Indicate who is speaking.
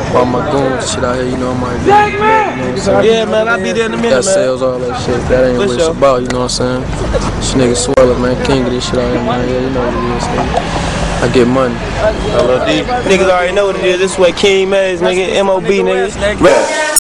Speaker 1: all my goons, shit out here, you know, I might get you know what I'm saying?
Speaker 2: Yeah, man, I'll be there in a minute,
Speaker 1: got sales, all that shit. That ain't what it's about, you know what I'm saying? This nigga Swella, man, king of this shit out here, man. Yeah, you know what it is, nigga. I get money.
Speaker 2: Niggas already know what it is. This way King Maze, nigga. MOB, nigga.